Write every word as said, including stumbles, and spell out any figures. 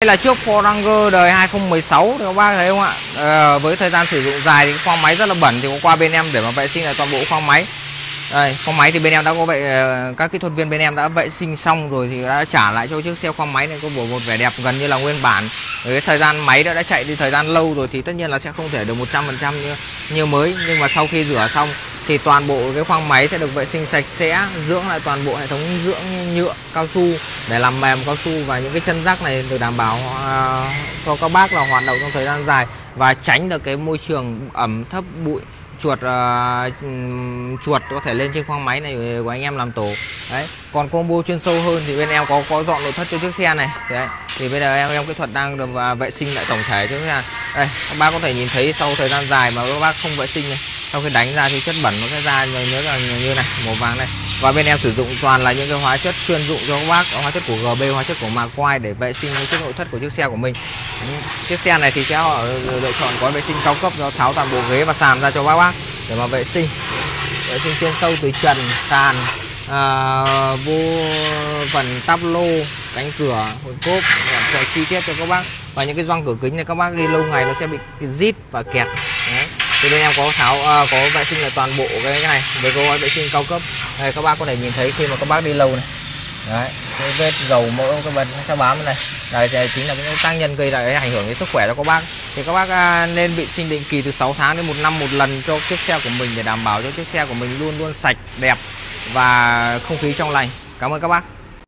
Đây là chiếc Ford Ranger đời hai không một sáu thì các bác thấy không ạ? À, với thời gian sử dụng dài thì khoang máy rất là bẩn, thì có qua bên em để mà vệ sinh lại toàn bộ khoang máy. Đây, khoang máy thì bên em đã có vậy, các kỹ thuật viên bên em đã vệ sinh xong rồi thì đã trả lại cho chiếc xe khoang máy này có một vẻ đẹp gần như là nguyên bản. Với thời gian máy đã đã chạy đi thời gian lâu rồi thì tất nhiên là sẽ không thể được một trăm phần trăm như như mới, nhưng mà sau khi rửa xong thì toàn bộ cái khoang máy sẽ được vệ sinh sạch sẽ, dưỡng lại toàn bộ hệ thống dưỡng nhựa cao su để làm mềm cao su, và những cái chân rác này được đảm bảo uh, cho các bác là hoạt động trong thời gian dài và tránh được cái môi trường ẩm thấp, bụi, chuột uh, chuột có thể lên trên khoang máy này của anh em làm tổ. Đấy, còn combo chuyên sâu hơn thì bên em có có dọn nội thất cho chiếc xe này. Đấy, thì bây giờ em em kỹ thuật đang được uh, vệ sinh lại tổng thể cho chiếc xe. Đây, các bác có thể nhìn thấy sau thời gian dài mà các bác không vệ sinh này, sau khi đánh ra thì chất bẩn nó sẽ ra nhớ là như này, màu vàng này. Và bên em sử dụng toàn là những cái hóa chất chuyên dụng cho các bác, hóa chất của giê bê, hóa chất của Mạc Quai để vệ sinh chiếc nội thất của chiếc xe của mình. Chiếc xe này thì sẽ họ lựa chọn gói vệ sinh cao cấp, do tháo toàn bộ ghế và sàn ra cho các bác để mà vệ sinh, vệ sinh chuyên sâu từ trần, sàn, à, vô phần tắp lô, cánh cửa, hồn cốp, để chi tiết cho các bác. Và những cái gioăng cửa kính này các bác đi lâu ngày nó sẽ bị rít và kẹt. Đấy. Thì bên em có tháo uh, có vệ sinh là toàn bộ cái, cái này với gói vệ sinh cao cấp. Đây, các bác có thể nhìn thấy khi mà các bác đi lâu này. Đấy, cái vết dầu mỡ cái bật nó sẽ bám bên này. Đây, đây chính là những tác nhân gây ra cái ảnh hưởng đến sức khỏe cho các bác. Thì các bác uh, nên vệ sinh định kỳ từ sáu tháng đến một năm một lần cho chiếc xe của mình để đảm bảo cho chiếc xe của mình luôn luôn sạch, đẹp và không khí trong lành. Cảm ơn các bác.